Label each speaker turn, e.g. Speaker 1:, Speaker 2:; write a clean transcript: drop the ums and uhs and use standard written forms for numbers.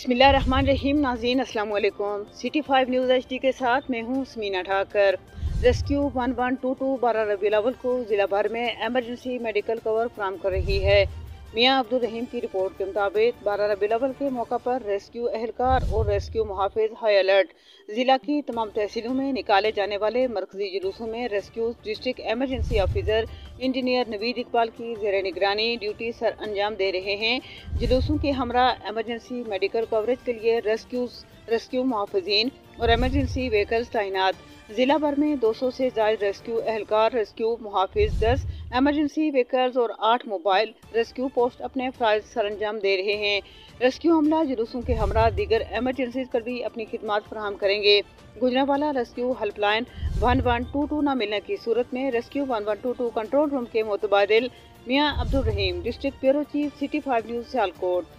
Speaker 1: बिस्मिल्लाहिर्रहमानिर्रहीम। नाज़रीन अस्सलाम वालेकुम। सिटी 5 न्यूज़ HD के साथ मैं हूँ स्मीना ठाकर। रेस्क्यू 1122 12 रबीउल अव्वल को ज़िला भर में एमरजेंसी मेडिकल कवर फराहम कर रही है। मियां अब्दुल रहीम की रिपोर्ट के मुताबिक 12 रबीउल अव्वल के मौका पर रेस्क्यू एहलकार और रेस्क्यू मुहाफिज हाई अलर्ट। ज़िला की तमाम तहसीलों में निकाले जाने वाले मरकजी जुलूसों में rescue district emergency officer engineer Naveed Iqbal की ज़ेर निगरानी ड्यूटी सर अंजाम दे रहे हैं। जुलूसों के हमरा एमरजेंसी मेडिकल कवरेज के लिए रेस्क्यू मुहाफिजीन और एमरजेंसी व्हीकल्स तैनात। जिला भर में 200 से ज्यादा रेस्क्यू एहलकार, रेस्क्यू मुहाफिज, 10 एमरजेंसी व्हीकल्स और 8 मोबाइल रेस्क्यू पोस्ट अपने फराइज सरअंजाम दे रहे हैं। रेस्क्यू अमला जुलूसों के हमरा दीगर एमरजेंसीज पर भी अपनी खिदमत फराहम करेंगे। गुजरांवाला रेस्क्यू हेल्पलाइन 1122 न मिलने की सूरत में रेस्क्यू 1122 कंट्रोल रूम के मुतबादिल Mian Abdul Rahim, district bureau chief, city 5 news, Sialkot.